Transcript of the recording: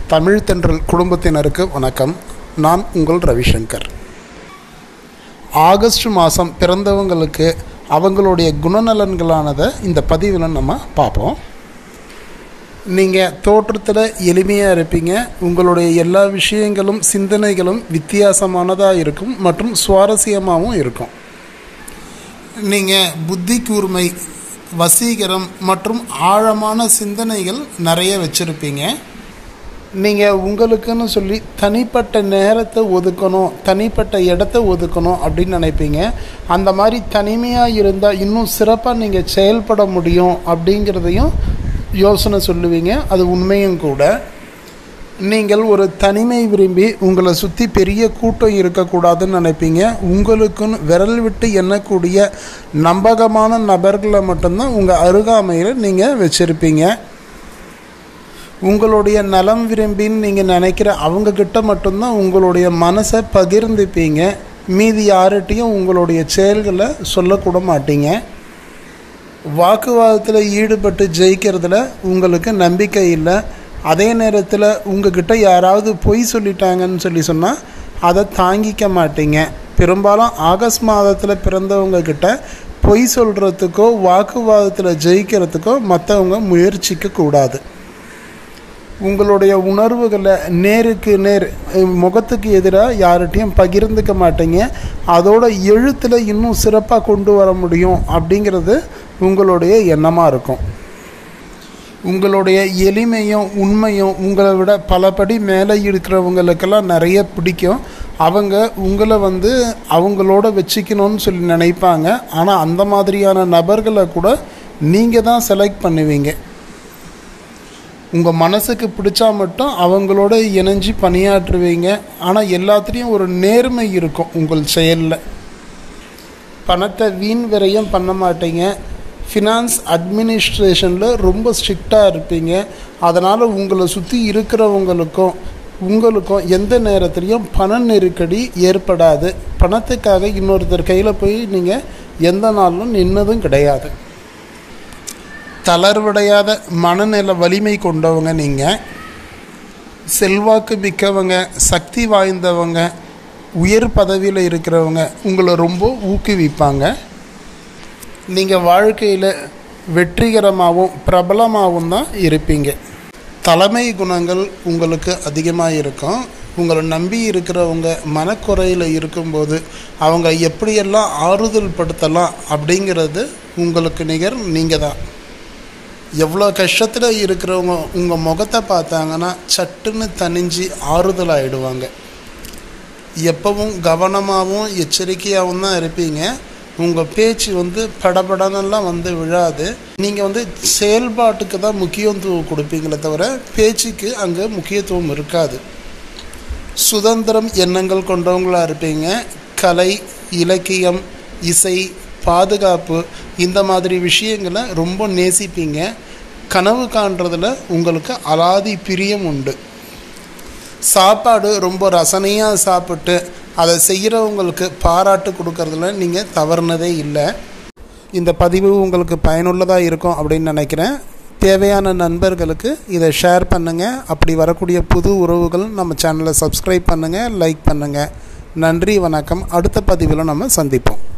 தமிழ் தென்றல் குடும்பத்தினருக்கு வணக்கம். நான் உங்கள் ரவிசங்கர். ஆகஸ்ட் மாதம் பிறந்தவங்களுக்கு அவங்களுடைய குணநலன்களானதை இந்த பதிவில் நம்ம பார்ப்போம். நீங்கள் தோற்றத்தில் எளிமையாக இருப்பீங்க. உங்களுடைய எல்லா விஷயங்களும் சிந்தனைகளும் வித்தியாசமானதாக இருக்கும் மற்றும் சுவாரஸ்யமாகவும் இருக்கும். நீங்கள் புத்தி கூர்மை, வசீகரம் மற்றும் ஆழமான சிந்தனைகள் நிறைய வச்சுருப்பீங்க. நீங்கள் உங்களுக்குன்னு சொல்லி தனிப்பட்ட நேரத்தை ஒதுக்கணும், தனிப்பட்ட இடத்த ஒதுக்கணும் அப்படின்னு நினைப்பீங்க. அந்த மாதிரி தனிமையாக இருந்தால் இன்னும் சிறப்பாக நீங்கள் செயல்பட முடியும் அப்படிங்கிறதையும் யோசனை சொல்லுவீங்க. அது உண்மையும் கூட. நீங்கள் ஒரு தனிமை விரும்பி உங்களை சுற்றி பெரிய கூட்டம் இருக்கக்கூடாதுன்னு நினைப்பீங்க. உங்களுக்குன்னு விரல் விட்டு எண்ணக்கூடிய நம்பகமான நபர்களை மட்டும்தான் உங்கள் அருகாமையில் நீங்கள் வச்சுருப்பீங்க. உங்களுடைய நலம் விரும்பின்னு நீங்கள் நினைக்கிற அவங்கக்கிட்ட மட்டும்தான் உங்களுடைய மனசை பகிர்ந்துப்பீங்க. மீதி யார்கிட்டையும் உங்களுடைய செயல்களை சொல்லக்கூட மாட்டீங்க. வாக்குவாதத்தில் ஈடுபட்டு ஜெயிக்கிறதுல உங்களுக்கு நம்பிக்கை இல்லை. அதே நேரத்தில் உங்ககிட்ட யாராவது பொய் சொல்லிட்டாங்கன்னு சொன்னால் அதை தாங்கிக்க மாட்டீங்க. பெரும்பாலும் ஆகஸ்ட் மாதத்தில் பிறந்தவங்கக்கிட்ட பொய் சொல்கிறதுக்கோ வாக்குவாதத்தில் ஜெயிக்கிறதுக்கோ மற்றவங்க முயற்சிக்க கூடாது. உங்களுடைய உணர்வுகளை நேருக்கு நேர் முகத்துக்கு எதிராக யார்கிட்டையும் பகிர்ந்துக்க மாட்டீங்க. அதோட எழுத்தில் இன்னும் சிறப்பாக கொண்டு வர முடியும் அப்படிங்கிறது உங்களுடைய எண்ணமாக இருக்கும். உங்களுடைய எளிமையும் உண்மையும் உங்களை விட பலபடி மேலே இருக்கிறவங்களுக்கெல்லாம் நிறைய பிடிக்கும். அவங்க உங்களை அவங்களோட வச்சுக்கணும்னு சொல்லி நினைப்பாங்க. ஆனால் அந்த மாதிரியான நபர்களை கூட நீங்கள் தான் செலக்ட் பண்ணுவீங்க. உங்கள் மனசுக்கு பிடிச்சா மட்டும் அவங்களோட இணைஞ்சி பணியாற்றுவீங்க. ஆனால் எல்லாத்துலேயும் ஒரு நேர்மை இருக்கும் உங்கள் செயலில். பணத்தை வீண் விரயம் பண்ண மாட்டீங்க. ஃபினான்ஸ் அட்மினிஸ்ட்ரேஷனில் ரொம்ப ஸ்ட்ரிக்டாக இருப்பீங்க. அதனால் உங்களை சுற்றி உங்களுக்கும் எந்த நேரத்துலையும் பண நெருக்கடி ஏற்படாது. பணத்துக்காக இன்னொருத்தர் கையில் போய் நீங்கள் எந்த நாளும் நின்னதும் கிடையாது. தளர்வடையாத மனநிலை வலிமை கொண்டவங்க. நீங்கள் செல்வாக்கு மிக்கவங்க, சக்தி வாய்ந்தவங்க, உயர் பதவியில் இருக்கிறவங்க உங்களை ரொம்ப ஊக்குவிப்பாங்க. நீங்கள் வாழ்க்கையில் வெற்றிகரமாகவும் பிரபலமாகவும் தான் இருப்பீங்க. தலைமை குணங்கள் உங்களுக்கு அதிகமாக இருக்கும். உங்களை நம்பி இருக்கிறவங்க மனக்குறையில் இருக்கும்போது அவங்க எப்படியெல்லாம் ஆறுதல் படுத்தலாம் அப்படிங்கிறது உங்களுக்கு நிகர் நீங்கள் தான். எவ்வளோ கஷ்டத்தில் இருக்கிறவங்க உங்கள் முகத்தை பார்த்தாங்கன்னா சட்டுன்னு தணிஞ்சு ஆறுதல் ஆகிடுவாங்க. எப்பவும் கவனமாகவும் எச்சரிக்கையாகவும் தான் இருப்பீங்க. உங்கள் பேச்சு படபடனெல்லாம் விழாது. நீங்கள் செயல்பாட்டுக்கு தான் முக்கியத்துவம் கொடுப்பீங்களே தவிர பேச்சுக்கு அங்கே முக்கியத்துவம் இருக்காது. சுதந்திரம் எண்ணங்கள் கொண்டவங்களாக இருப்பீங்க. கலை, இலக்கியம், இசை, பாதுகாப்பு இந்த மாதிரி விஷயங்களை ரொம்ப நேசிப்பீங்க. கனவு காண்றதில் உங்களுக்கு அலாதி பிரியம் உண்டு. சாப்பாடு ரொம்ப ரசனையாக சாப்பிட்டு அதை செய்கிறவங்களுக்கு பாராட்டு கொடுக்கறதுல நீங்கள் தவறுனதே இல்லை. இந்த பதிவு உங்களுக்கு பயனுள்ளதாக இருக்கும் அப்படின்னு நினைக்கிறேன். தேவையான நண்பர்களுக்கு இதை ஷேர் பண்ணுங்கள். அப்படி வரக்கூடிய புது உறவுகள் நம்ம சேனலை சப்ஸ்கிரைப் பண்ணுங்கள், லைக் பண்ணுங்கள். நன்றி, வணக்கம். அடுத்த பதிவில் நம்ம சந்திப்போம்.